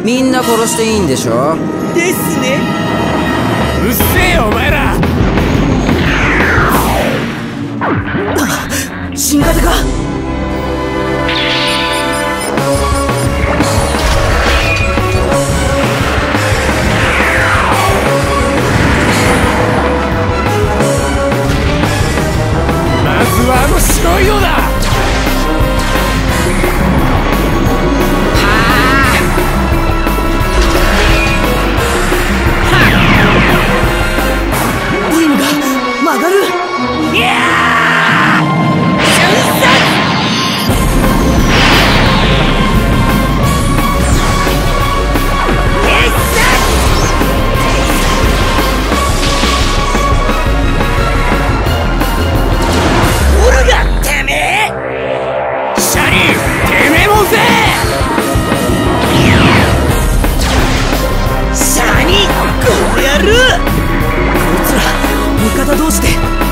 みんな殺していいんでしょ。 ですね。 うっせえよお前ら。 新型か。 まずはあの白いのだ。 ビームが曲がる。いやー、瞬殺。オルガ、てめえ。 シャリー、てめえもぜ。 シャニ、この野郎。こいつら味方同士で